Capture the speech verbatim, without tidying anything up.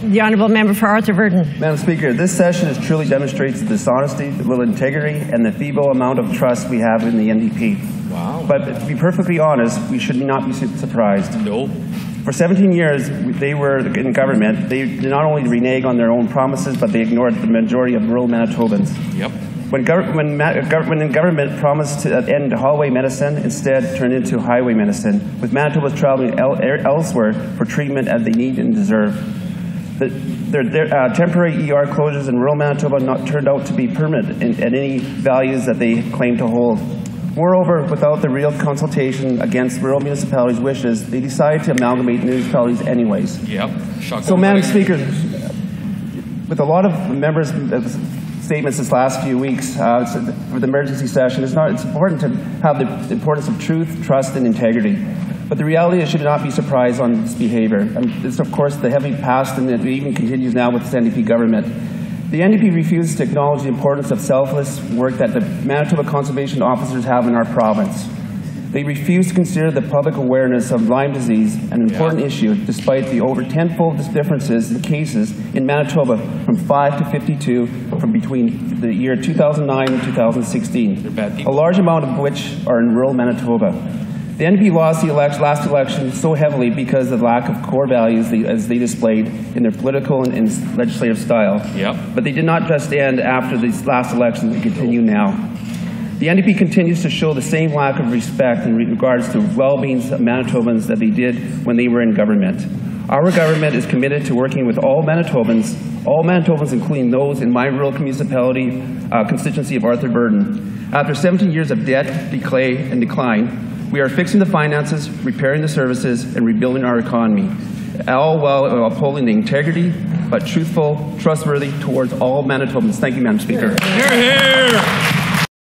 The Honourable Member for Arthur-Virden. Madam Speaker, this session has truly demonstrates the dishonesty, the little integrity, and the feeble amount of trust we have in the N D P. Wow. But to be perfectly honest, we should not be surprised. No. For seventeen years, they were in government. They did not only renege on their own promises, but they ignored the majority of rural Manitobans. Yep. When, gov when, gov when in government promised to end hallway medicine, instead turned into highway medicine, with Manitobans traveling el elsewhere for treatment as they need and deserve. The, their, their uh, temporary E R closures in rural Manitoba not turned out to be permanent in, at any values that they claim to hold. Moreover, without the real consultation against rural municipalities' wishes, they decided to amalgamate municipalities anyways. Yep. Shock so, Madam Speaker, with a lot of members' statements this last few weeks uh, for the emergency session, it's, not, it's important to have the importance of truth, trust, and integrity. But the reality is, you should not be surprised on this behavior. And it's, of course, the heavy past, and it even continues now with this N D P government. The N D P refuses to acknowledge the importance of selfless work that the Manitoba conservation officers have in our province. They refuse to consider the public awareness of Lyme disease an important yeah. issue, despite the over tenfold differences in cases in Manitoba from five to fifty-two from between the year two thousand nine and two thousand sixteen, a large amount of which are in rural Manitoba. The N D P lost the election, last election so heavily because of the lack of core values they, as they displayed in their political and, and legislative style. Yep. But they did not just end after these last elections, they continue now. The N D P continues to show the same lack of respect in regards to well-being of Manitobans that they did when they were in government. Our government is committed to working with all Manitobans, all Manitobans including those in my rural municipality uh, constituency of Arthur-Virden. After seventeen years of debt, decay, and decline, we are fixing the finances, repairing the services, and rebuilding our economy, all while upholding the integrity, but truthful, trustworthy towards all Manitobans. Thank you, Madam Speaker. Here, here.